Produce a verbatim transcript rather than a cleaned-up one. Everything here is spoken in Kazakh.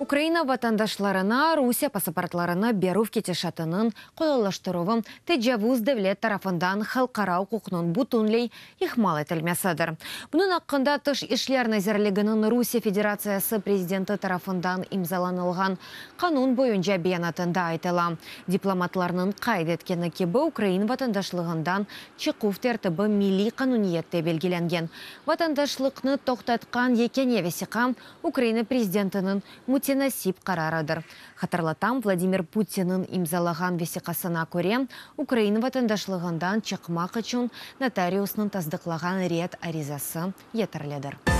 Украина ватандашларына Русия паспортларына беру кетешатынын қолалаштыруым тәжавуз дәвлет тарафындан халқара құқының бутунлей ихмал етілмесідір. Бұның ақында тыш ішлер назерлігінің Русия Федерациясы президенті тарафындан имзаланылған қанун бойынша биянатында айтыла. Дипломатларының қайд еткені кебі Украин ватандашлығындан чықув тәртібі милли қануниетте белгіленген. Ватандашлықны тоқтатқан екене весіқам Украина президентінің мутенасип қарарыдыр. Хатарлатам, Владимир Путинның имзалаған весіқасына көре, Украина ватандашлығындан чықмақ үшін нотариусның таздықлаған рет аризасы етірледір.